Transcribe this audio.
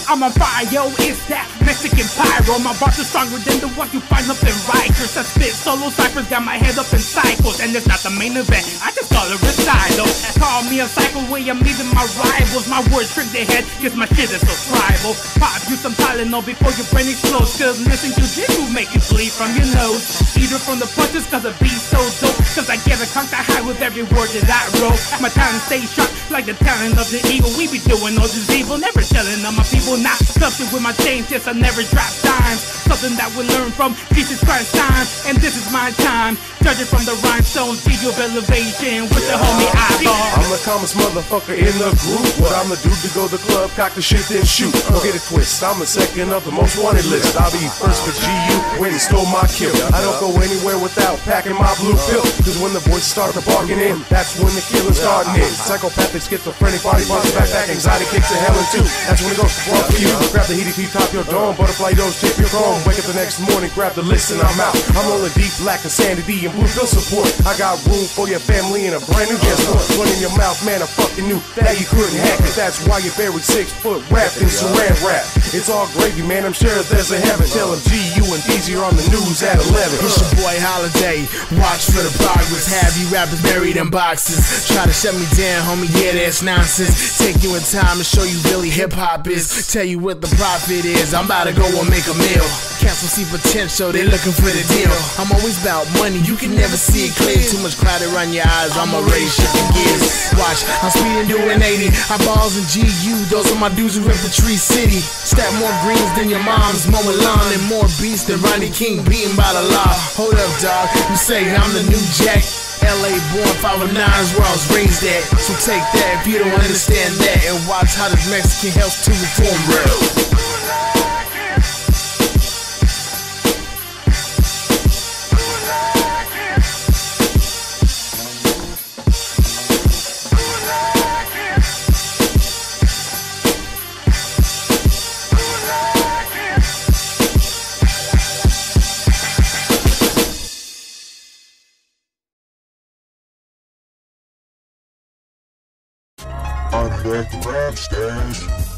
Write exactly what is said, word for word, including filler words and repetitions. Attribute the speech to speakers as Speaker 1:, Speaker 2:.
Speaker 1: I'm on fire, yo, it's that Mexican pyro. My bars are stronger than the ones you find up in Rikers. I spit solo ciphers, got my head up in cycles. And it's not the main event, I just call it recital. Call me a cycle way I'm leaving my rivals. My words trick their head, cause my shit is so tribal. Pop you some Tylenol before your brain explodes, cause listening to this will make you bleed from your nose. Eat it from the punches cause the beat's so dope. Cause I get a conk that high with every word that I wrote. My talent stays sharp like the talent of the eagle. We be doing all this evil, never telling on my people. Not something with my chains, yes I never drop dimes. Something that we learn from Jesus Christ's time. And this is my time, judging from the rhinestones, G of elevation with the homie I-Bar.
Speaker 2: I'm the calmest motherfucker in the group. What I'm the dude to go to the club, cock the shit, then shoot. Don't get it twist, I'm the second of the most wanted list. I'll be first for G U, when he stole my kill. I don't go anywhere without packing my blue pill. Cause when the boys start to bargain in, that's when the killing starting in. Psychopathic, schizophrenic, body parts, backpack, anxiety kicks to hell in two. That's when it goes wrong for you. Grab the heaty top your dome, butterfly dose, tip your chrome. Wake up the next morning, grab the list and I'm out. I'm rolling deep, lack of sanity and blue pill support. I got room for your family and a brand new guest one. One in your mouth, man, I fucking knew that you couldn't hack it. That's why you're buried six foot wrapped in saran wrap. It's all gravy, man, I'm sure there's a heaven. Tell them G U and D Z are on the news at eleven.
Speaker 3: It's your boy Holiday, watch for the progress. Have you rappers buried in boxes. Try to shut me down, homie, yeah, that's nonsense. Take you in time and show you really hip-hop is. Tell you what the profit is, I'm about to go and make a meal. Cats will see potential, they looking for the deal. I'm always about money, you can never see it clear. Too much cloud around your eyes, I'ma raise shit to gears. Watch, I'm speeding doing eighty. Eyeballs and G U, those are my dudes who rip the Tree City. Stack more greens than your mom's, mowing lawn, and more beats than Ronnie King beaten by the law. Hold up, dog, you say I'm the new Jack. L A born, five oh nine's where I was raised at. So take that if you don't understand that, and watch how this Mexican helps to reform real.
Speaker 4: I'm back to rap stash.